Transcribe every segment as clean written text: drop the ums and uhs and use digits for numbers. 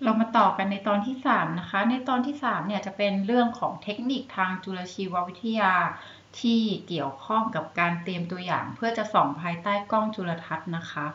เรามาต่อกันในตอนที่3นะคะในตอนที่3เนี่ยจะเป็นเรื่องของเทคนิคทางจุลชีววิทยาที่เกี่ยวข้องกับการเตรียมตัวอย่างเพื่อจะส่องภายใต้กล้องจุลทรรศน์นะคะ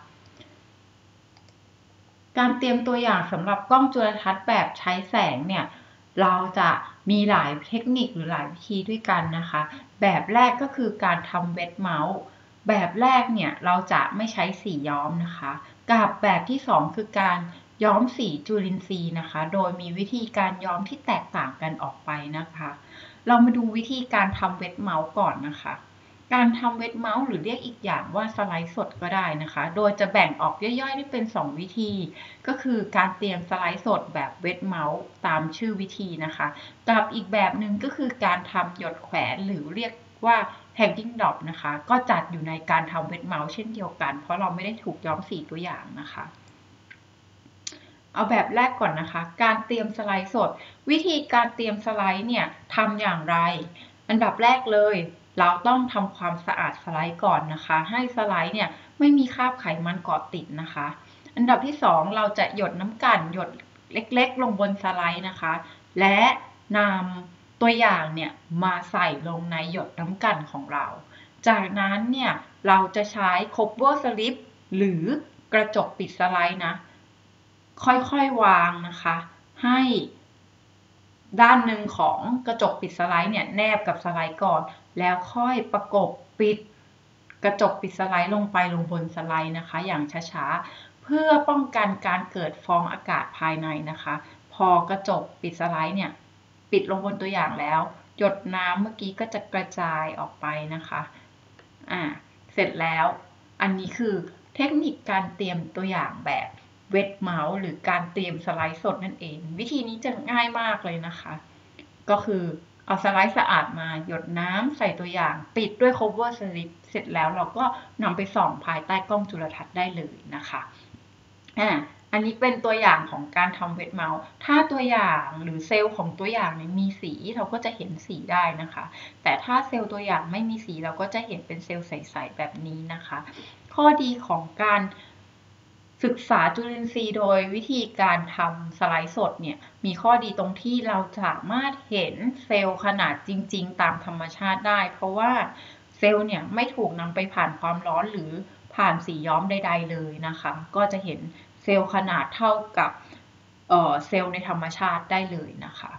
การเตรียมตัวอย่างสำหรับกล้องจุลทรรศน์แบบใช้แสงเนี่ยเราจะมีหลายเทคนิคหรือหลายวิธีด้วยกันนะคะแบบแรกก็คือการทำเวทเมาส์แบบแรกเนี่ยเราจะไม่ใช้สีย้อมนะคะกับแบบที่2คือการย้อมสีจุลินทรีย์นะคะโดยมีวิธีการย้อมที่แตกต่างกันออกไปนะคะเรามาดูวิธีการทำเวทเมาส์ก่อนนะคะการทำเวทเมาส์หรือเรียกอีกอย่างว่าสไลด์สดก็ได้นะคะโดยจะแบ่งออกย่อยๆได้เป็น2วิธีก็คือการเตรียมสไลด์สดแบบเวทเมาส์ตามชื่อวิธีนะคะกับอีกแบบหนึ่งก็คือการทำหยดแขวนหรือเรียกว่า hanging dot นะคะก็จัดอยู่ในการทำเวทเมาส์เช่นเดียวกันเพราะเราไม่ได้ถูกย้อมสีตัวอย่างนะคะเอาแบบแรกก่อนนะคะการเตรียมสไลด์สดวิธีการเตรียมสไลด์เนี่ยทำอย่างไรอันดับแรกเลยเราต้องทำความสะอาดสไลด์ก่อนนะคะให้สไลด์เนี่ยไม่มีคราบไขมันเกาะติดนะคะอันดับที่2เราจะหยดน้ำกันหยดเล็กๆลงบนสไลด์นะคะและนำตัวอย่างเนี่ยมาใส่ลงในหยดน้ำกันของเราจากนั้นเนี่ยเราจะใช้ cover slip หรือกระจกปิดสไลด์นะค่อยๆวางนะคะให้ด้านหนึ่งของกระจกปิดสไลด์เนี่ยแนบกับสไลด์ก่อนแล้วค่อยประกบปิดกระจกปิดสไลด์ลงไปลงบนสไลด์นะคะอย่างช้าๆเพื่อป้องกันการเกิดฟองอากาศภายในนะคะพอกระจกปิดสไลด์เนี่ยปิดลงบนตัวอย่างแล้วหยดน้ำเมื่อกี้ก็จะกระจายออกไปนะคะเสร็จแล้วอันนี้คือเทคนิคการเตรียมตัวอย่างแบบเวทเมาส์หรือการเตรียมสไลด์สดนั่นเองวิธีนี้จะง่ายมากเลยนะคะก็คือเอาสไลด์สะอาดมาหยดน้ำใส่ตัวอย่างปิดด้วย cover slip เสร็จแล้วเราก็นำไปส่องภายใต้กล้องจุลทรรศน์ได้เลยนะคะอันนี้เป็นตัวอย่างของการทำเวทเมาส์ถ้าตัวอย่างหรือเซลล์ของตัวอย่างมีสีเราก็จะเห็นสีได้นะคะแต่ถ้าเซลล์ตัวอย่างไม่มีสีเราก็จะเห็นเป็นเซลล์ใสๆแบบนี้นะคะข้อดีของการศึกษาจุลินทรีย์โดยวิธีการทำสไลด์สดเนี่ยมีข้อดีตรงที่เราสามารถเห็นเซลล์ขนาดจริงๆตามธรรมชาติได้เพราะว่าเซลล์เนี่ยไม่ถูกนำไปผ่านความร้อนหรือผ่านสีย้อมใดๆเลยนะคะก็จะเห็นเซลล์ขนาดเท่ากับเซลล์ในธรรมชาติได้เลยนะคะ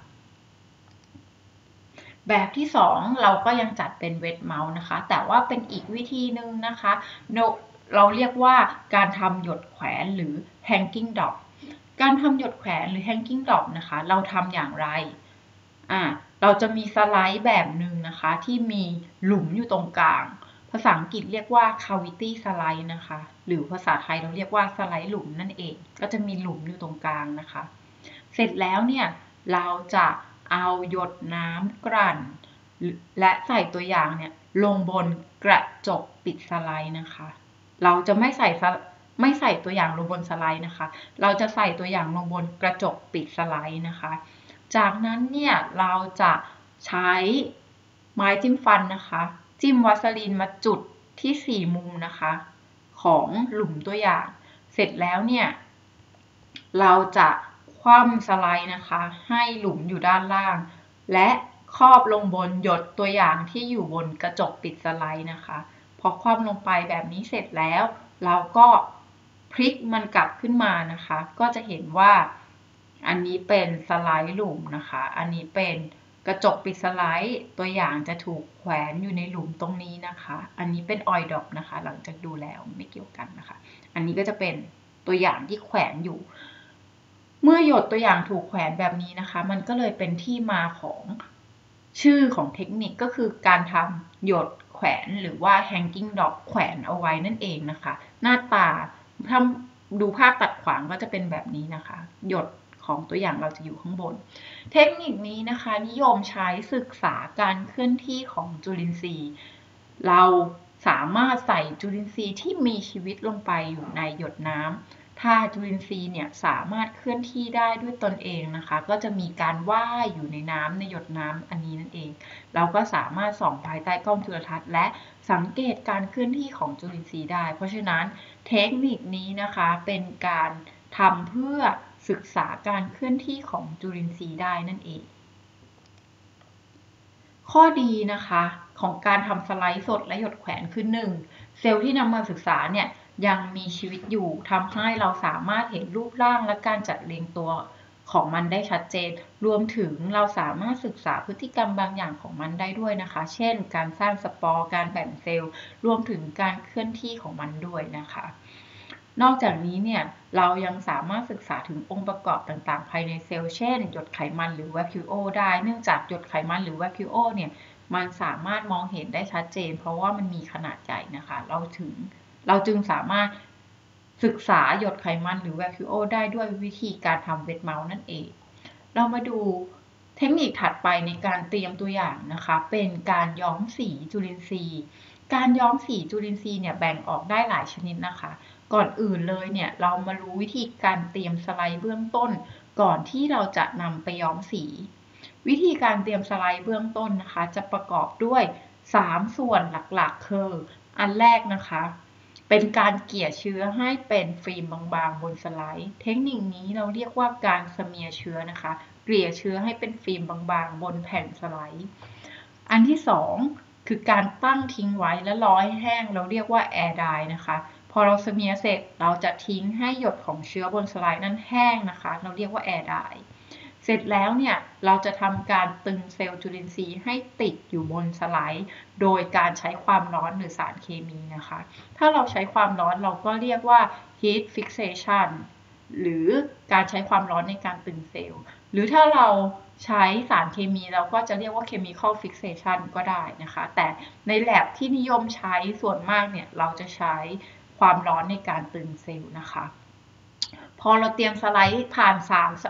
แบบที่2เราก็ยังจัดเป็นเวทเมาส์นะคะแต่ว่าเป็นอีกวิธีหนึ่งนะคะเราเรียกว่าการทำหยดแขวนหรือ hanging dot การทำหยดแขวนหรือ hanging dot นะคะเราทำอย่างไรเราจะมีสไลด์แบบหนึ่งนะคะที่มีหลุมอยู่ตรงกลางภาษาอังกฤษเรียกว่า cavity slide นะคะหรือภาษาไทยเราเรียกว่าสไลด์หลุมนั่นเองก็จะมีหลุมอยู่ตรงกลางนะคะเสร็จแล้วเนี่ยเราจะเอาหยดน้ำกลั่นและใส่ตัวอย่างเนี่ยลงบนกระจกปิดสไลด์นะคะเราจะไม่ใส่ตัวอย่างลงบนสไลด์นะคะเราจะใส่ตัวอย่างลงบนกระจกปิดสไลด์นะคะจากนั้นเนี่ยเราจะใช้ไม้จิ้มฟันนะคะจิ้มวัสลีนมาจุดที่4มุมนะคะของหลุมตัวอย่างเสร็จแล้วเนี่ยเราจะคว่ำสไลด์นะคะให้หลุมอยู่ด้านล่างและครอบลงบนหยดตัวอย่างที่อยู่บนกระจกปิดสไลด์นะคะพอคว่ำลงไปแบบนี้เสร็จแล้วเราก็พลิกมันกลับขึ้นมานะคะก็จะเห็นว่าอันนี้เป็นสไลด์หลุมนะคะอันนี้เป็นกระจกปิดสไลด์ตัวอย่างจะถูกแขวนอยู่ในหลุมตรงนี้นะคะอันนี้เป็นออยล์ดรอปนะคะหลังจากดูแล้วไม่เกี่ยวกันนะคะอันนี้ก็จะเป็นตัวอย่างที่แขวนอยู่เมื่อหยดตัวอย่างถูกแขวนแบบนี้นะคะมันก็เลยเป็นที่มาของชื่อของเทคนิคก็คือการทำหยดแขวนหรือว่า hanging dot แขวนเอาไว้นั่นเองนะคะหน้าตาถ้าดูภาพตัดขวางก็จะเป็นแบบนี้นะคะหยดของตัวอย่างเราจะอยู่ข้างบนเทคนิคนี้นะคะนิยมใช้ศึกษาการเคลื่อนที่ของจุลินทรีย์เราสามารถใส่จุลินทรีย์ที่มีชีวิตลงไปอยู่ในหยดน้ำถ้าจุลินทรีย์เนี่ยสามารถเคลื่อนที่ได้ด้วยตนเองนะคะก็จะมีการว่ายอยู่ในน้ำในหยดน้ำอันนี้นั่นเองเราก็สามารถส่องภายใต้กล้องจุลทรรศน์และสังเกตการเคลื่อนที่ของจุลินทรีย์ได้เพราะฉะนั้นเทคนิคนี้นะคะเป็นการทำเพื่อศึกษาการเคลื่อนที่ของจุลินทรีย์ได้นั่นเองข้อดีนะคะของการทำสไลด์สดและหยดแขวนคือ 1. เซลล์ที่นำมาศึกษาเนี่ยยังมีชีวิตอยู่ทำให้เราสามารถเห็นรูปร่างและการจัดเรียงตัวของมันได้ชัดเจนรวมถึงเราสามารถศึกษาพฤติกรรมบางอย่างของมันได้ด้วยนะคะเช่นการสร้างสปอร์การแบ่งเซลล์รวมถึงการเคลื่อนที่ของมันด้วยนะคะนอกจากนี้เนี่ยเรายังสามารถศึกษาถึงองค์ประกอบต่างๆภายในเซลล์เช่นหยดไขมันหรือแวคิโอได้เนื่องจากหยดไขมันหรือแวคิโอเนี่ยมันสามารถมองเห็นได้ชัดเจนเพราะว่ามันมีขนาดใหญ่นะคะเราจึงสามารถศึกษาหยดไขมันหรือแวคิโอได้ด้วยวิธีการทำเวทเมาส์นั่นเองเรามาดูเทคนิคถัดไปในการเตรียมตัวอย่างนะคะเป็นการย้อมสีจุลินทรีย์การย้อมสีจุลินทรีย์เนี่ยแบ่งออกได้หลายชนิดนะคะก่อนอื่นเลยเนี่ยเรามารู้วิธีการเตรียมสไลด์เบื้องต้นก่อนที่เราจะนำไปย้อมสีวิธีการเตรียมสไลด์เบื้องต้นนะคะจะประกอบด้วย3ส่วนหลักๆคืออันแรกนะคะเป็นการเกลี่ยเชื้อให้เป็นฟิล์มบางๆบนสไลด์เทคนิคนี้เราเรียกว่าการสเมียร์เชื้อนะคะเกลี่ยเชื้อให้เป็นฟิล์มบางๆบนแผ่นสไลด์อันที่2คือการตั้งทิ้งไว้และรอให้แห้งเราเรียกว่าแอร์ไดร์นะคะพอเราสเมียร์เสร็จเราจะทิ้งให้หยดของเชื้อบนสไลด์นั้นแห้งนะคะเราเรียกว่าแอร์ไดร์เสร็จแล้วเนี่ยเราจะทำการตึงเซลล์จุลินทรีย์ให้ติดอยู่บนสไลด์โดยการใช้ความร้อนหรือสารเคมีนะคะถ้าเราใช้ความร้อนเราก็เรียกว่า heat fixation หรือการใช้ความร้อนในการตึงเซลล์หรือถ้าเราใช้สารเคมีเราก็จะเรียกว่า chemical fixation ก็ได้นะคะแต่ใน lab ที่นิยมใช้ส่วนมากเนี่ยเราจะใช้ความร้อนในการตึงเซลล์นะคะพอเราเตรียมสไลด์ผ่าน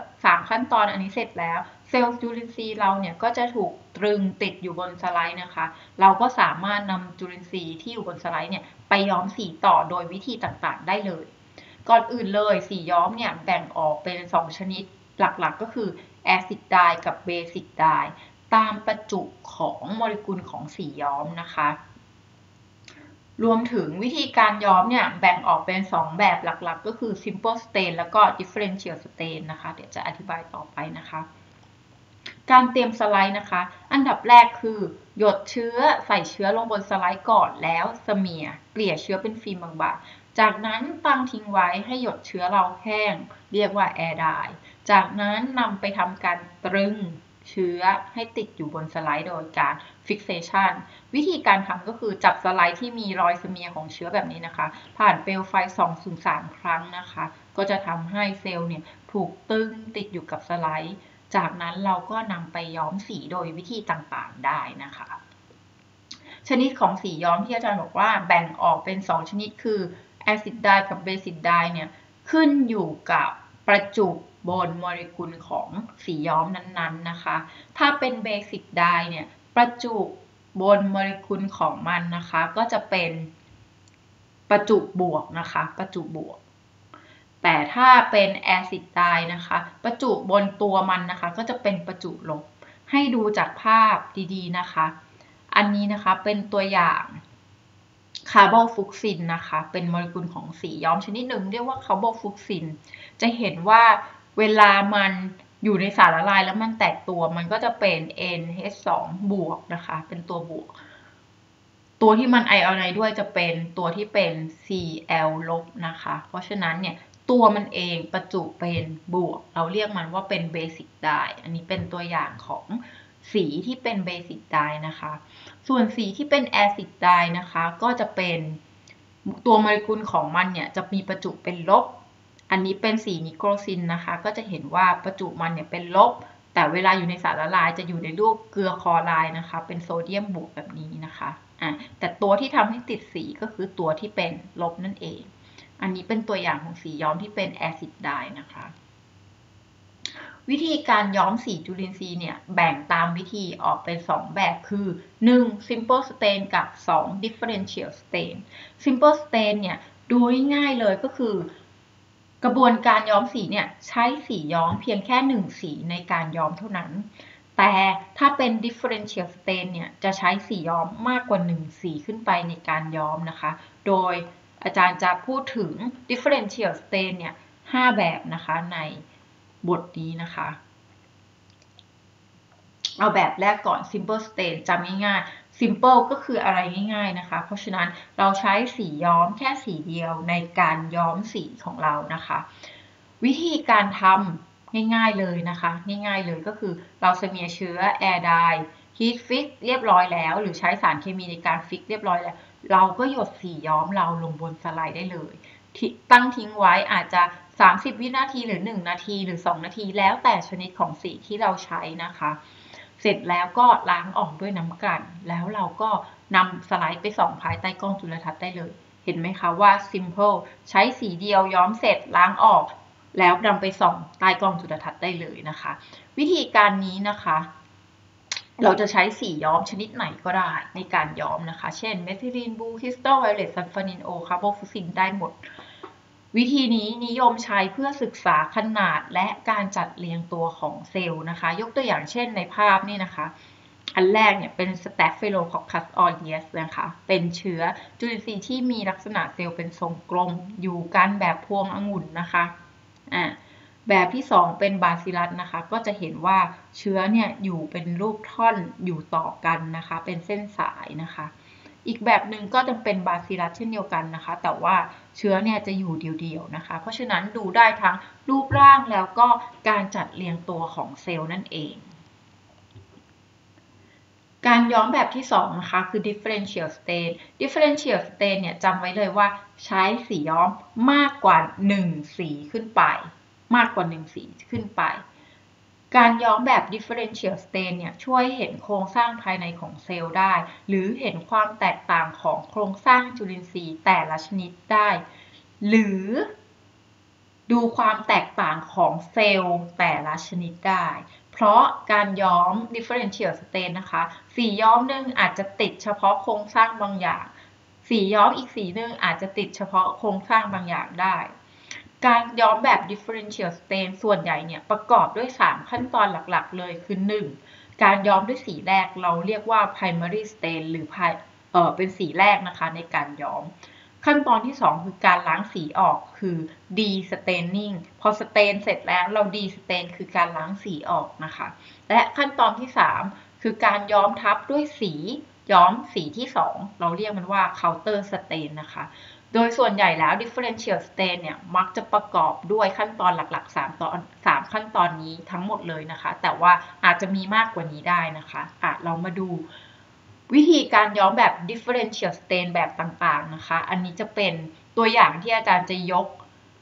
3ขั้นตอนอันนี้เสร็จแล้วเซลล์จุลินทรีย์เราเนี่ยก็จะถูกตรึงติดอยู่บนสไลด์นะคะเราก็สามารถนำจุลินทรีย์ที่อยู่บนสไลด์เนี่ยไปย้อมสีต่อโดยวิธีต่างๆได้เลยก่อนอื่นเลยสีย้อมเนี่ยแบ่งออกเป็น2ชนิดหลักๆก็คือแอซิดไดน์กับเบสิกไดน์ตามประจุของโมเลกุลของสีย้อมนะคะรวมถึงวิธีการย้อมเนี่ยแบ่งออกเป็น2แบบหลักๆก็คือ simple stain แล้วก็ differential stain นะคะเดี๋ยวจะอธิบายต่อไปนะคะการเตรียมสไลด์นะคะอันดับแรกคือหยดเชื้อใส่เชื้อลงบนสไลด์ก่อนแล้วสเมียร์เกลี่ยเชื้อเป็นฟิล์มบางๆจากนั้นตั้งทิ้งไว้ให้หยดเชื้อเราแห้งเรียกว่าแอร์ไดร์จากนั้นนำไปทำการตรึงเชื้อให้ติดอยู่บนสไลด์โดยการ fixation วิธีการทำก็คือจับสไลด์ที่มีรอยสเมียร์ของเชื้อแบบนี้นะคะผ่านเปลวไฟ 2-3 ครั้งนะคะก็จะทำให้เซลล์เนี่ยถูกตึงติดอยู่กับสไลด์จากนั้นเราก็นำไปย้อมสีโดยวิธีต่างๆได้นะคะชนิดของสีย้อมที่อาจารย์บอกว่าแบ่งออกเป็น2ชนิดคือแอซิดไดน์กับเบสิกไดน์เนี่ยขึ้นอยู่กับประจุบนโมเลกุลของสีย้อมนั้นๆนะคะถ้าเป็นเบสิกไดน์เนี่ยประจุบนโมเลกุลของมันนะคะก็จะเป็นประจุบวกนะคะประจุบวกแต่ถ้าเป็นแอซิดไดน์นะคะประจุบนตัวมันนะคะก็จะเป็นประจุลบให้ดูจากภาพดีๆนะคะอันนี้นะคะเป็นตัวอย่างคาร์บอนฟลูกซินนะคะเป็นโมเลกุลของสีย้อมชนิดหนึ่งเรียกว่าคาร์บอนฟลูกซินจะเห็นว่าเวลามันอยู่ในสารละลายแล้วมันแตกตัวมันก็จะเป็น NH2 บวกนะคะเป็นตัวบวกตัวที่มันไอออนไนด์ด้วยจะเป็นตัวที่เป็น Cl ลบนะคะเพราะฉะนั้นเนี่ยตัวมันเองประจุเป็นบวกเราเรียกมันว่าเป็นเบสิกไดน์อันนี้เป็นตัวอย่างของสีที่เป็นเบสิกไดน์นะคะส่วนสีที่เป็นแอซิดไดน์นะคะก็จะเป็นตัวโมเลกุลของมันเนี่ยจะมีประจุเป็นลบอันนี้เป็นสีนิโคลซินนะคะก็จะเห็นว่าประจุมันเนี่ยเป็นลบแต่เวลาอยู่ในสารละลายจะอยู่ในรูปเกลือคลอไรด์นะคะเป็นโซเดียมบวกแบบนี้นะคะแต่ตัวที่ทำให้ติดสีก็คือตัวที่เป็นลบนั่นเองอันนี้เป็นตัวอย่างของสีย้อมที่เป็นแอซิดไดน์นะคะวิธีการย้อมสีจุลินทรีย์เนี่ยแบ่งตามวิธีออกเป็น2แบบคือ1 simple stain กับ2 differential stain simple stain เนี่ยดูง่ายๆเลยก็คือกระบวนการย้อมสีเนี่ยใช้สีย้อมเพียงแค่1สีในการย้อมเท่านั้นแต่ถ้าเป็น differential stain เนี่ยจะใช้สีย้อมมากกว่า1สีขึ้นไปในการย้อมนะคะโดยอาจารย์จะพูดถึง differential stain เนี่ย5แบบนะคะในบทนี้นะคะเอาแบบแรกก่อน simple stain จำง่ายๆ simple ก็คืออะไรง่ายๆนะคะเพราะฉะนั้นเราใช้สีย้อมแค่สีเดียวในการย้อมสีของเรานะคะวิธีการทำง่ายๆเลยนะคะง่ายๆเลยก็คือเราสเมียร์เชื้อ air dye heat fix เรียบร้อยแล้วหรือใช้สารเคมีในการฟิกเรียบร้อยแล้วเราก็หยดสีย้อมเราลงบนสไลด์ได้เลยตั้งทิ้งไว้อาจจะ30 วินาทีหรือ1 นาทีหรือ2 นาทีแล้วแต่ชนิดของสีที่เราใช้นะคะเสร็จแล้วก็ล้างออกด้วยน้ำกลั่นแล้วเราก็นำสไลด์ไปส่องภายใต้กล้องจุลทรรศน์ได้เลยเห็นไหมคะว่า simple ใช้สีเดียวย้อมเสร็จล้างออกแล้วนำไปส่องใต้กล้องจุลทรรศน์ได้เลยนะคะวิธีการนี้นะคะเราจะใช้สีย้อมชนิดไหนก็ได้ในการย้อมนะคะเช่นเมทิลีนบลูคริสตัลไวโอเลตซัลฟานินโอคาร์โบฟูซินได้หมดวิธีนี้นิยมใช้เพื่อศึกษาขนาดและการจัดเรียงตัวของเซลล์นะคะยกตัวอย่างเช่นในภาพนี่นะคะอันแรกเนี่ยเป็น Staphylococcus aureus นะคะเป็นเชื้อจุลินทรีย์ที่มีลักษณะเซลล์เป็นทรงกลมอยู่กันแบบพวงองุ่นนะคะแบบที่2เป็นบาซิลัสนะคะก็จะเห็นว่าเชื้อเนี่ยอยู่เป็นรูปท่อนอยู่ต่อกันนะคะเป็นเส้นสายนะคะอีกแบบหนึ่งก็จะเป็นบาซิลัสเช่นเดียวกันนะคะแต่ว่าเชื้อเนี่ยจะอยู่เดี่ยวๆนะคะเพราะฉะนั้นดูได้ทั้งรูปร่างแล้วก็การจัดเรียงตัวของเซลล์นั่นเองการย้อมแบบที่2นะคะคือ differential stain differential stain เนี่ยจำไว้เลยว่าใช้สีย้อมมากกว่า1สีขึ้นไปมากกว่า1สีขึ้นไปการย้อมแบบ differential stain เนี่ยช่วยเห็นโครงสร้างภายในของเซลล์ได้หรือเห็นความแตกต่างของโครงสร้างจุลินทรีย์แต่ละชนิดได้หรือดูความแตกต่างของเซลล์แต่ละชนิดได้เพราะการย้อม differential stain นะคะสีย้อมหนึ่งอาจจะติดเฉพาะโครงสร้างบางอย่างสีย้อมอีกสีหนึ่งอาจจะติดเฉพาะโครงสร้างบางอย่างได้การย้อมแบบ differential stain ส่วนใหญ่เนี่ยประกอบด้วย3ขั้นตอนหลักๆเลยคือ 1. การย้อมด้วยสีแรกเราเรียกว่า primary stain หรือเป็นสีแรกนะคะในการย้อมขั้นตอนที่2คือการล้างสีออกคือ de-staining พอสเตนเสร็จแล้วเรา de-stain คือการล้างสีออกนะคะและขั้นตอนที่3คือการย้อมทับด้วยสีย้อมสีที่2เราเรียกมันว่า counter stain นะคะโดยส่วนใหญ่แล้ว differential stain เนี่ยมักจะประกอบด้วยขั้นตอนหลักๆ3ขั้นตอนนี้ทั้งหมดเลยนะคะแต่ว่าอาจจะมีมากกว่านี้ได้นะคะเรามาดูวิธีการย้อมแบบ differential stain แบบต่างๆนะคะอันนี้จะเป็นตัวอย่างที่อาจารย์จะยก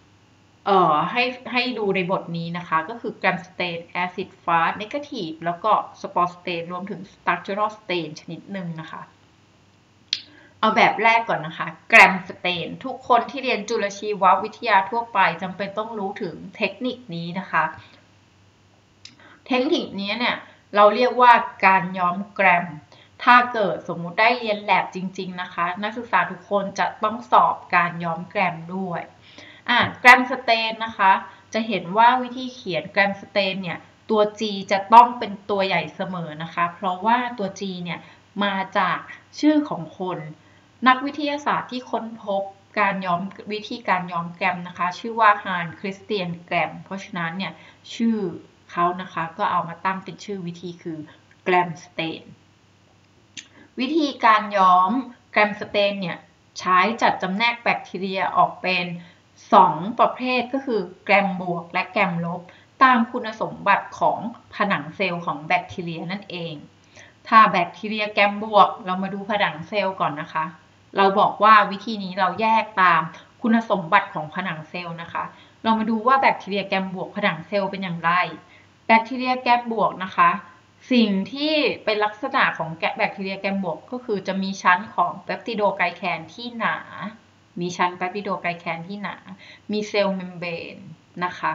ให้ดูในบทนี้นะคะก็คือ gram stain acid fast negative แล้วก็ spot stain รวมถึง structural stain ชนิดหนึ่งนะคะเอาแบบแรกก่อนนะคะ gram stain ทุกคนที่เรียนจุลชีววิทยาทั่วไปจำเป็นต้องรู้ถึงเทคนิคนี้นะคะเทคนิคนี้เนี่ยเราเรียกว่าการย้อมแกรมถ้าเกิดสมมุติได้เรียนแลบจริงๆนะคะนักศึกษาทุกคนจะต้องสอบการย้อมแกรมด้วยแกรมสเตนนะคะจะเห็นว่าวิธีเขียนแกรมสเตนเนี่ยตัว G จะต้องเป็นตัวใหญ่เสมอนะคะเพราะว่าตัว G เนี่ยมาจากชื่อของคนนักวิทยาศาสตร์ที่ค้นพบการย้อมวิธีการย้อมแกรมนะคะชื่อว่าฮานคริสเตียนแกรมเพราะฉะนั้นเนี่ยชื่อเขานะคะก็เอามาตั้งเป็นชื่อวิธีคือแกรมสเตนวิธีการย้อมแกรมสเตนเนี่ยใช้จัดจำแนกแบคทีเรียออกเป็น2ประเภทก็คือแกรมบวกและแกรมลบตามคุณสมบัติของผนังเซลล์ของแบคทีเรียนั่นเองถ้าแบคทีเรียแกรมบวกเรามาดูผนังเซลล์ก่อนนะคะเราบอกว่าวิธีนี้เราแยกตามคุณสมบัติของผนังเซลล์นะคะเรามาดูว่าแบคทีเรียแกรมบวกผนังเซลล์เป็นอย่างไรแบคทีเรียแกรมบวกนะคะสิ่งที่เป็นลักษณะของแบคทีเรียแกรมบวกก็คือจะมีชั้นของเปปติโดไกลแคนที่หนามีชั้นเปปติโดไกลแคนที่หนามีเซลล์เมมเบรนนะคะ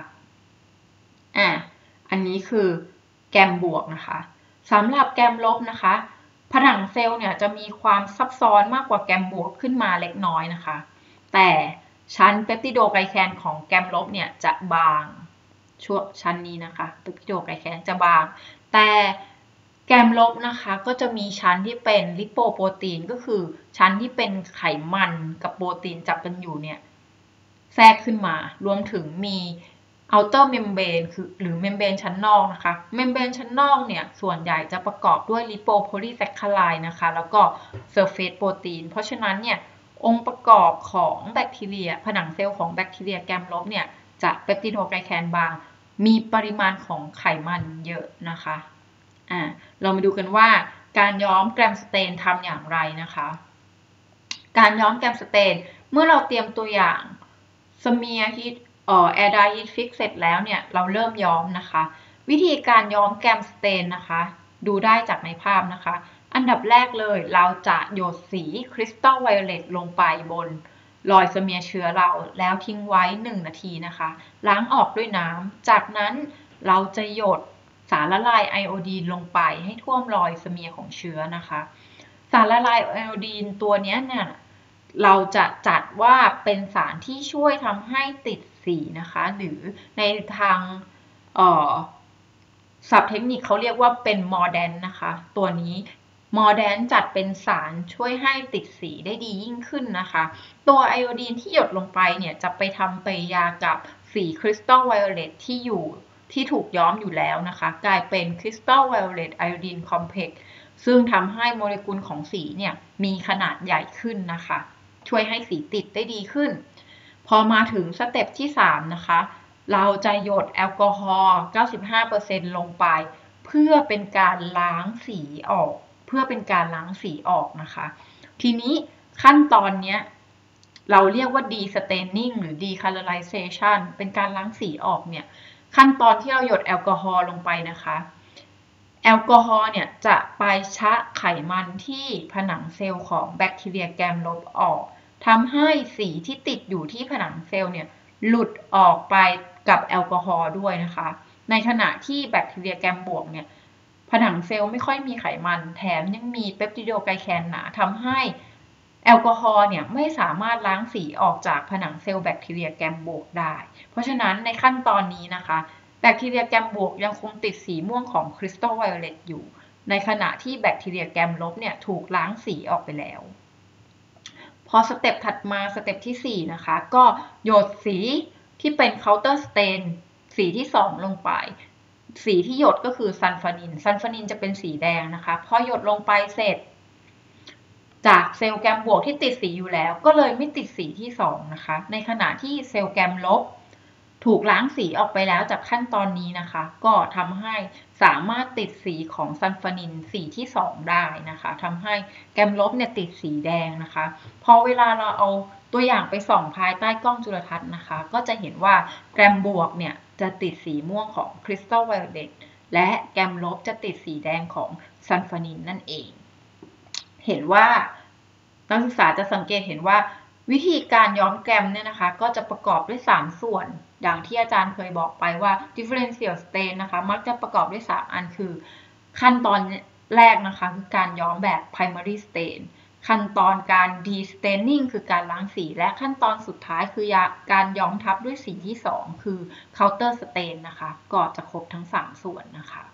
อันนี้คือแกรมบวกนะคะสำหรับแกรมลบนะคะผนังเซลล์เนี่ยจะมีความซับซ้อนมากกว่าแกรมบวกขึ้นมาเล็กน้อยนะคะแต่ชั้นเปปติโดไกลแคนของแกรมลบเนี่ยจะบางช่วงชั้นนี้นะคะเปปติโดไกลแคนจะบางแต่แกรมลบนะคะก็จะมีชั้นที่เป็นลิโปโปรตีนก็คือชั้นที่เป็นไขมันกับโปรตีนจับกันอยู่เนี่ยแทรกขึ้นมารวมถึงมี outer membrane คือหรือ membrane ชั้นนอกนะคะ membrane ชั้นนอกเนี่ยส่วนใหญ่จะประกอบด้วย lipopolysaccharide นะคะแล้วก็ surface protein เพราะฉะนั้นเนี่ยองค์ประกอบของแบคทีเรียผนังเซลล์ของแบคทีเรียแกมลบเนี่ยจะเปปติโดไกลแคนบางมีปริมาณของไขมันเยอะนะคะเรามาดูกันว่าการย้อมแกรมสเตนทำอย่างไรนะคะการย้อมแกรมสเตนเมื่อเราเตรียมตัวอย่างสเมียร์ฮีทแอร์ไดร์ฮีทฟิกเสร็จแล้วเนี่ยเราเริ่มย้อมนะคะวิธีการย้อมแกรมสเตนนะคะดูได้จากในภาพนะคะอันดับแรกเลยเราจะหยดสีคริสตัลไวโอเลตลงไปบนรอยสเมียร์เชื้อเราแล้วทิ้งไว้1 นาทีนะคะล้างออกด้วยน้ำจากนั้นเราจะหยดสารละลายไอโอดีนลงไปให้ท่วมรอยสเมียร์ของเชื้อนะคะสารละลายไอโอดีนตัวนี้เนี่ยเราจะจัดว่าเป็นสารที่ช่วยทำให้ติดสีนะคะหรือในทางศัพท์เทคนิคเขาเรียกว่าเป็นมอร์แดนนะคะตัวนี้มอร์แดนจัดเป็นสารช่วยให้ติดสีได้ดียิ่งขึ้นนะคะตัวไอโอดีนที่หยดลงไปเนี่ยจะไปทำปฏิกิริยากับสีคริสตัลไวโอเลตที่ถูกย้อมอยู่แล้วนะคะกลายเป็นคริสตัลไวโอเลตไอโอดีนคอมเพล็กซ์ซึ่งทำให้โมเลกุลของสีเนี่ยมีขนาดใหญ่ขึ้นนะคะช่วยให้สีติดได้ดีขึ้นพอมาถึงสเต็ปที่3นะคะเราจะหยดแอลกอฮอล์ 95% ลงไปเพื่อเป็นการล้างสีออกนะคะทีนี้ขั้นตอนนี้เราเรียกว่า de-staining หรือ decolorization เป็นการล้างสีออกเนี่ยขั้นตอนที่เราหยดแอลกอฮอล์ลงไปนะคะแอลกอฮอล์เนี่ยจะไปชะไขมันที่ผนังเซลล์ของแบคทีเรียแกมลบออกทำให้สีที่ติดอยู่ที่ผนังเซลล์เนี่ยหลุดออกไปกับแอลกอฮอล์ด้วยนะคะในขณะที่แบคทีเรียแกมบวกเนี่ยผนังเซลล์ไม่ค่อยมีไขมันแถมยังมีเปปติโดไกลแคนหนาทำให้แอลกอฮอล์เนี่ยไม่สามารถล้างสีออกจากผนังเซลล์แบคทีเรียแกมบวกได้เพราะฉะนั้นในขั้นตอนนี้นะคะแบคทีเรียแกมบวกยังคงติดสีม่วงของคริสตัลไวโอเลตอยู่ในขณะที่แบคทีเรียแกมลบเนี่ยถูกล้างสีออกไปแล้วพอสเต็ปถัดมาสเต็ปที่4นะคะก็หยดสีที่เป็นเคาน์เตอร์สเตนสีที่2ลงไปสีที่หยดก็คือซัลฟานินจะเป็นสีแดงนะคะพอหยดลงไปเสร็จจากเซลล์แกมบวกที่ติดสีอยู่แล้วก็เลยไม่ติดสีที่2นะคะในขณะที่เซลล์แกมลบถูกล้างสีออกไปแล้วจากขั้นตอนนี้นะคะก็ทำให้สามารถติดสีของซัลฟานินสีที่2ได้นะคะทำให้แกมลบเนี่ยติดสีแดงนะคะพอเวลาเราเอาตัวอย่างไปส่องภายใต้กล้องจุลทรรศน์นะคะก็จะเห็นว่าแกมบวกเนี่ยจะติดสีม่วงของคริสตัลไวโอเลตและแกมลบจะติดสีแดงของซัลฟานินนั่นเองเห็นว่านักศึกษาจะสังเกตเห็นว่าวิธีการย้อมแกรมเนี่ยนะคะก็จะประกอบด้วย3ส่วนอย่างที่อาจารย์เคยบอกไปว่า differential stain นะคะมักจะประกอบด้วย3อันคือขั้นตอนแรกนะคะคือการย้อมแบบ primary stain ขั้นตอนการ de-staining คือการล้างสีและขั้นตอนสุดท้ายคือการย้อมทับด้วยสีที่2คือ counter stain นะคะก็จะครบทั้ง3ส่วนนะคะ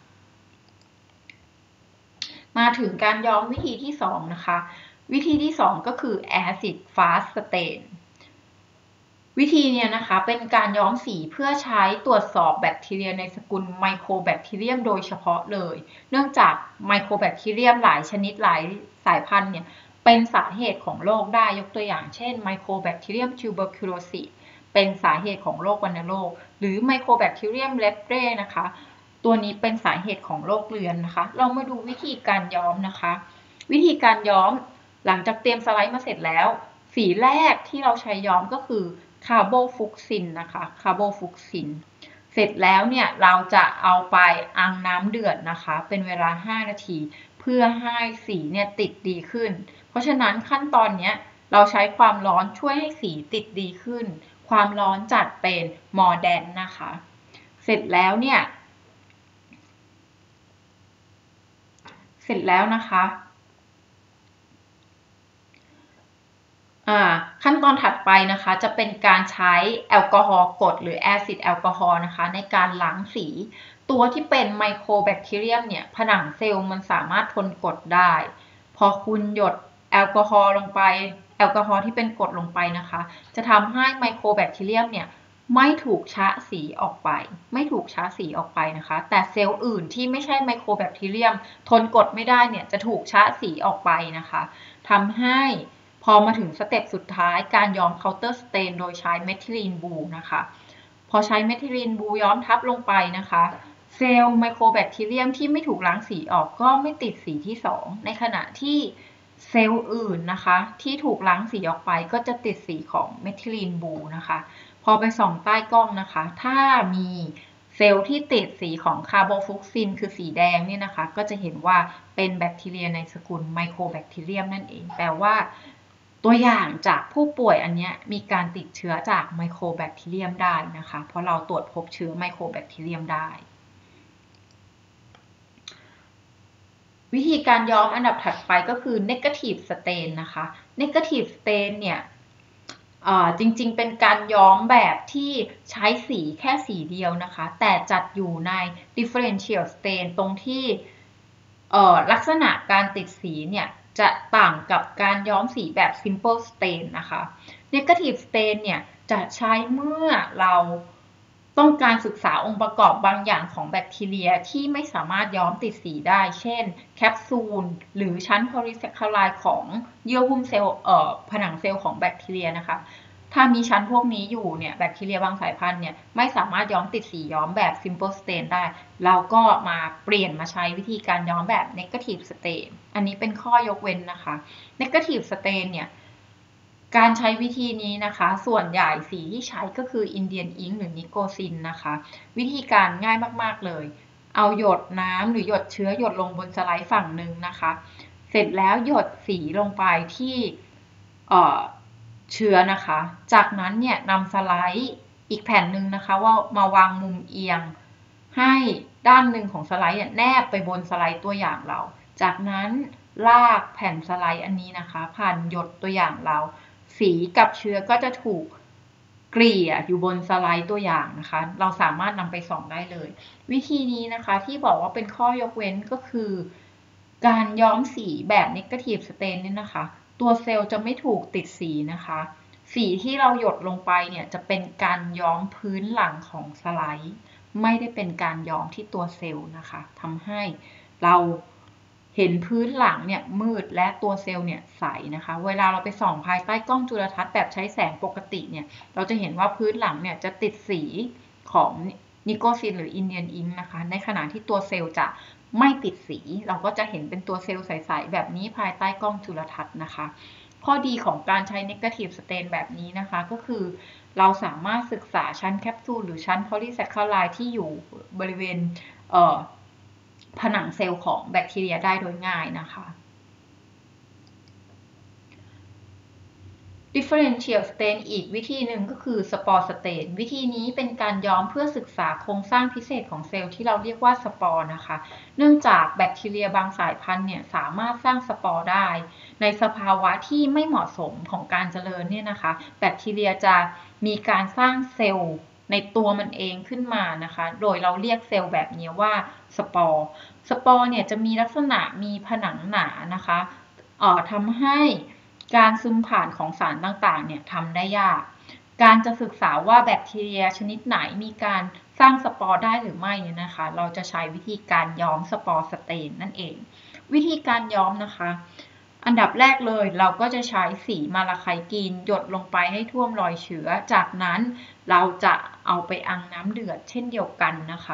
มาถึงการย้อมวิธีที่2นะคะวิธีที่2ก็คือ acid fast stain วิธีนี้นะคะเป็นการย้อมสีเพื่อใช้ตรวจสอบแบคทีเรียในสกุลไมโครแบคทีเรียมโดยเฉพาะเลยเนื่องจากไมโครแบคทีเรียมหลายชนิดหลายสายพันธุ์เนี่ยเป็นสาเหตุของโรคได้ยกตัวอย่างเช่นไมโครแบคทีเรียมทิวเบอร์คิวโลซิสเป็นสาเหตุของโรควัณโรคหรือไมโครแบคทีเรียมเลปเรนะคะตัวนี้เป็นสาเหตุของโรคเรื้อนนะคะเรามาดูวิธีการย้อมนะคะวิธีการย้อมหลังจากเตรียมสไลด์มาเสร็จแล้วสีแรกที่เราใช้ย้อมก็คือคาร์โบฟุกซินนะคะคาร์โบฟุกซินเสร็จแล้วเนี่ยเราจะเอาไปอังน้ำเดือดนะคะเป็นเวลา5 นาทีเพื่อให้สีเนี่ยติดดีขึ้นเพราะฉะนั้นขั้นตอนนี้เราใช้ความร้อนช่วยให้สีติดดีขึ้นความร้อนจัดเป็นมอร์แดนนะคะเสร็จแล้วนะคะขั้นตอนถัดไปนะคะจะเป็นการใช้แอลกอฮอล์กรดหรือแอซิดแอลกอฮอล์นะคะในการล้างสีตัวที่เป็นไมโครแบคทีเรียมเนี่ยผนังเซลล์มันสามารถทนกรดได้พอคุณหยดแอลกอฮอล์ลงไปแอลกอฮอล์ที่เป็นกรดลงไปนะคะจะทำให้ไมโครแบคทีเรียมเนี่ยไม่ถูกชะสีออกไปนะคะแต่เซลล์อื่นที่ไม่ใช่ไมโครแบคทีเรียมทนกดไม่ได้เนี่ยจะถูกชะสีออกไปนะคะทำให้พอมาถึงสเต็ปสุดท้ายการย้อมเคาน์เตอร์สเตนโดยใช้เมทิลีนบลูนะคะพอใช้เมทิลีนบลูย้อมทับลงไปนะคะเซลล์ไมโครแบคทีเรียมที่ไม่ถูกล้างสีออกก็ไม่ติดสีที่2ในขณะที่เซลล์อื่นนะคะที่ถูกล้างสีออกไปก็จะติดสีของเมทิลีนบลูนะคะพอไปส่องใต้กล้องนะคะถ้ามีเซลล์ที่ติดสีของคาร์โบฟลุกซินคือสีแดงเนี่ยนะคะก็จะเห็นว่าเป็นแบคทีเรียในสกุลไมโครแบคทีเรียมนั่นเองแปลว่าตัวอย่างจากผู้ป่วยอันนี้มีการติดเชื้อจากไมโครแบคทีเรียมได้นะคะเพราะเราตรวจพบเชื้อไมโครแบคทีเรียมได้วิธีการย้อมอันดับถัดไปก็คือ negative stain นะคะ negative stain เนี่ยจริงๆเป็นการย้อมแบบที่ใช้สีแค่สีเดียวนะคะแต่จัดอยู่ใน differential stain ตรงที่ลักษณะการติดสีเนี่ยจะต่างกับการย้อมสีแบบ simple stain นะคะ negative stain เนี่ยจะใช้เมื่อเราต้องการศึกษาองค์ประกอบบางอย่างของแบคทีเรียที่ไม่สามารถย้อมติดสีได้เช่นแคปซูลหรือชั้นโพลีแซคคาไรด์ของเยื่อหุ้มเซลล์ผนังเซลล์ของแบคทีเรียนะคะถ้ามีชั้นพวกนี้อยู่เนี่ยแบคทีเรียบางสายพันธุ์เนี่ยไม่สามารถย้อมติดสีย้อมแบบ simple stain ได้เราก็มาเปลี่ยนมาใช้วิธีการย้อมแบบ negative stain อันนี้เป็นข้อยกเว้นนะคะ negative stain เนี่ยการใช้วิธีนี้นะคะส่วนใหญ่สีที่ใช้ก็คือ Indian Ink หรือนิโคซินนะคะวิธีการง่ายมากๆเลยเอาหยดน้ำหรือหยดเชื้อหยดลงบนสไลด์ฝั่งหนึ่งนะคะเสร็จแล้วหยดสีลงไปที่เชื้อนะคะจากนั้นเนี่ยนำสไลด์อีกแผ่นหนึ่งนะคะว่ามาวางมุมเอียงให้ด้านหนึ่งของสไลด์แนบไปบนสไลด์ตัวอย่างเราจากนั้นลากแผ่นสไลด์อันนี้นะคะผ่านหยดตัวอย่างเราสีกับเชื้อก็จะถูกเกลี่ยอยู่บนสไลด์ตัวอย่างนะคะเราสามารถนำไปส่องได้เลยวิธีนี้นะคะที่บอกว่าเป็นข้อยกเว้นก็คือการย้อมสีแบบ negative stain เนี่ยนะคะตัวเซลล์จะไม่ถูกติดสีนะคะสีที่เราหยดลงไปเนี่ยจะเป็นการย้อมพื้นหลังของสไลด์ไม่ได้เป็นการย้อมที่ตัวเซลล์นะคะทำให้เราเห็นพื้นหลังเนี่ยมืดและตัวเซลล์เนี่ยใสนะคะเวลาเราไปส่องภายใต้กล้องจุลทรรศน์แบบใช้แสงปกติเนี่ยเราจะเห็นว่าพื้นหลังเนี่ยจะติดสีของนิโคซินหรืออินเดียนอิงค์นะคะในขณะที่ตัวเซลล์จะไม่ติดสีเราก็จะเห็นเป็นตัวเซลล์ใสๆแบบนี้ภายใต้กล้องจุลทรรศน์นะคะข้อดีของการใช้ negative stain แบบนี้นะคะก็คือเราสามารถศึกษาชั้นแคปซูลหรือชั้นโพลีแซคคาไรด์ที่อยู่บริเวณผนังเซลล์ของแบคทีเรียได้โดยง่ายนะคะ differential stain อีกวิธีหนึ่งก็คือ spore stain วิธีนี้เป็นการย้อมเพื่อศึกษาโครงสร้างพิเศษของเซลล์ที่เราเรียกว่าสปอร์นะคะเนื่องจากแบคทีเรียบางสายพันธุ์เนี่ยสามารถสร้างสปอร์ได้ในสภาวะที่ไม่เหมาะสมของการเจริญเนี่ยนะคะแบคทีเรียจะมีการสร้างเซลล์ในตัวมันเองขึ้นมานะคะโดยเราเรียกเซลล์แบบนี้ว่าสปอร์เนี่ยจะมีลักษณะมีผนังหนานะคะทำให้การซึมผ่านของสารต่างๆเนี่ยทำได้ยากการจะศึกษาว่าแบคทีเรียชนิดไหนมีการสร้างสปอร์ได้หรือไม่เนี่ยนะคะเราจะใช้วิธีการย้อมสปอร์สเตนนั่นเองวิธีการย้อมนะคะอันดับแรกเลยเราก็จะใช้สีมาลาไคกีนหยดลงไปให้ท่วมรอยเชื้อจากนั้นเราจะเอาไปอังน้ำเดือดเช่นเดียวกันนะคะ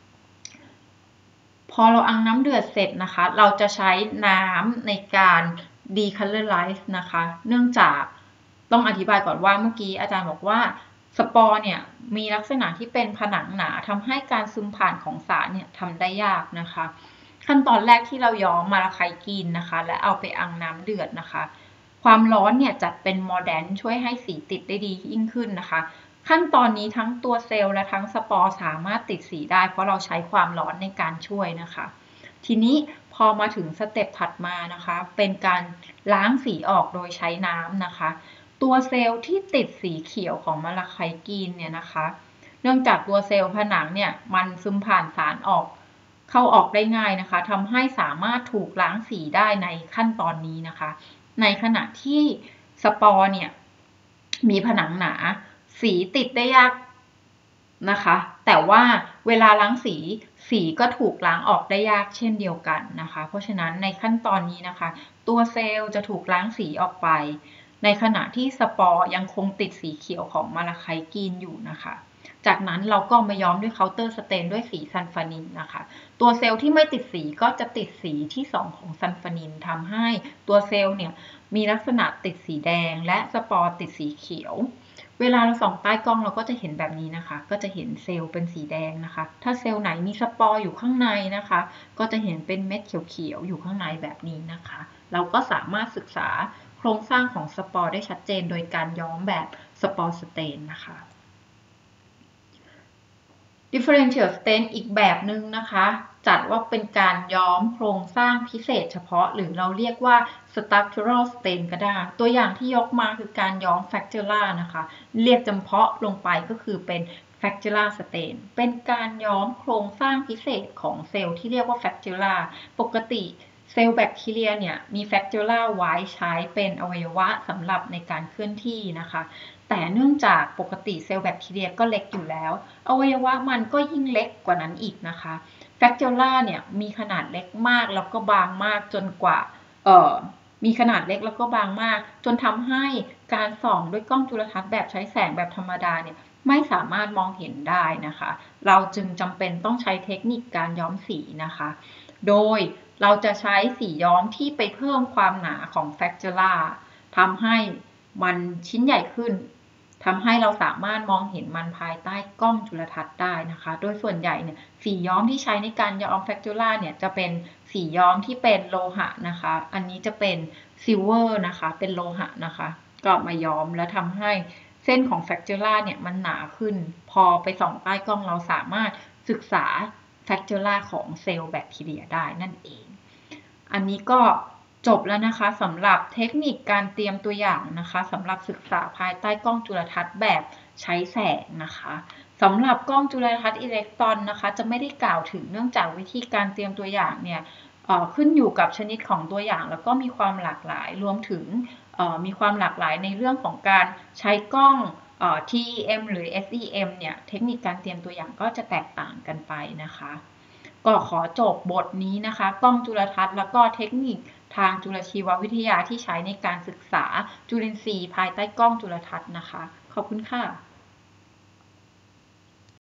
พอเราอังน้ำเดือดเสร็จนะคะเราจะใช้น้ำในการdecolorize นะคะเนื่องจากต้องอธิบายก่อนว่าเมื่อกี้อาจารย์บอกว่าสปอร์เนี่ยมีลักษณะที่เป็นผนังหนาทำให้การซึมผ่านของสารเนี่ยทำได้ยากนะคะขั้นตอนแรกที่เราย้อมมาลาไคกีนนะคะและเอาไปอังน้ำเดือดนะคะความร้อนเนี่ยจัดเป็นมอร์แดนช่วยให้สีติดได้ดียิ่งขึ้นนะคะขั้นตอนนี้ทั้งตัวเซลล์และทั้งสปอร์สามารถติดสีได้เพราะเราใช้ความร้อนในการช่วยนะคะทีนี้พอมาถึงสเต็ปถัดมานะคะเป็นการล้างสีออกโดยใช้น้ำนะคะตัวเซลล์ที่ติดสีเขียวของมาลาไคกีนเนี่ยนะคะเนื่องจากตัวเซลล์ผนังเนี่ยมันซึมผ่านสารเข้าออกได้ง่ายนะคะทำให้สามารถถูกล้างสีได้ในขั้นตอนนี้นะคะในขณะที่สปอร์เนี่ยมีผนังหนาสีติดได้ยากนะคะ แต่ว่าเวลาล้างสีก็ถูกล้างออกได้ยากเช่นเดียวกันนะคะ เพราะฉะนั้นในขั้นตอนนี้นะคะตัวเซลล์จะถูกล้างสีออกไปในขณะที่สปอร์ยังคงติดสีเขียวของมาลาไคต์กรีนอยู่นะคะจากนั้นเราก็มาย้อมด้วยเคาน์เตอร์สเตนด้วยสีซันฟานินนะคะตัวเซลล์ที่ไม่ติดสีก็จะติดสีที่2ของซันฟานินทำให้ตัวเซลล์เนี่ยมีลักษณะติดสีแดงและสปอร์ติดสีเขียวเวลาเราส่องใต้กล้องเราก็จะเห็นแบบนี้นะคะก็จะเห็นเซลล์เป็นสีแดงนะคะถ้าเซลล์ไหนมีสปอร์อยู่ข้างในนะคะก็จะเห็นเป็นเม็ดเขียวๆอยู่ข้างในแบบนี้นะคะเราก็สามารถศึกษาโครงสร้างของสปอร์ได้ชัดเจนโดยการย้อมแบบสปอร์สเตนนะคะ differential stain อีกแบบหนึ่งนะคะจัดว่าเป็นการย้อมโครงสร้างพิเศษเฉพาะหรือเราเรียกว่า structural stain ก็ได้ตัวอย่างที่ยกมาคือการย้อม flagella นะคะเรียกจำเพาะลงไปก็คือเป็น flagella stain เป็นการย้อมโครงสร้างพิเศษของเซลล์ที่เรียกว่า flagella ปกติเซลล์แบคทีเรียเนี่ยมีแฟกจูล่าไว้ใช้เป็นอวัยวะสำหรับในการเคลื่อนที่นะคะแต่เนื่องจากปกติเซลล์แบคทีเรียก็เล็กอยู่แล้วอวัยวะมันก็ยิ่งเล็กกว่านั้นอีกนะคะแฟกจูล่าเนี่ยมีขนาดเล็กมากแล้วก็บางมากจนกว่ามีขนาดเล็กแล้วก็บางมากจนทำให้การส่องด้วยกล้องจุลทรรศน์แบบใช้แสงแบบธรรมดาเนี่ยไม่สามารถมองเห็นได้นะคะเราจึงจำเป็นต้องใช้เทคนิคการย้อมสีนะคะโดยเราจะใช้สีย้อมที่ไปเพิ่มความหนาของแฟกเจอร่าทำให้มันชิ้นใหญ่ขึ้นทำให้เราสามารถมองเห็นมันภายใต้กล้องจุลทรรศน์ได้นะคะโดยส่วนใหญ่เนี่ยสีย้อมที่ใช้ในการย้อมแฟกเจอร่าเนี่ยจะเป็นสีย้อมที่เป็นโลหะนะคะอันนี้จะเป็นซิลเวอร์นะคะเป็นโลหะนะคะก็มาย้อมแล้วทำให้เส้นของแฟกเจอร่าเนี่ยมันหนาขึ้นพอไปส่องใต้กล้องเราสามารถศึกษาแฟกเจอร่าของเซลล์แบคทีเรียได้นั่นเองอันนี้ก็จบแล้วนะคะสำหรับเทคนิคการเตรียมตัวอย่างนะคะสำหรับศึกษาภายใต้กล้องจุลทรรศน์แบบใช้แสงนะคะสำหรับกล้องจุลทรรศน์อิเล็กตรอนนะคะจะไม่ได้กล่าวถึงเนื่องจากวิธีการเตรียมตัวอย่างเนี่ยขึ้นอยู่กับชนิดของตัวอย่างแล้วก็มีความหลากหลายรวมถึงมีความหลากหลายในเรื่องของการใช้กล้องTEM หรือ SEM เนี่ยเทคนิคการเตรียมตัวอย่างก็จะแตกต่างกันไปนะคะก็ขอจบบทนี้นะคะกล้องจุลทรรศน์แล้วก็เทคนิคทางจุลชีววิทยาที่ใช้ในการศึกษาจุลินทรีย์ภายใต้กล้องจุลทรรศน์นะคะขอบคุณค่ะ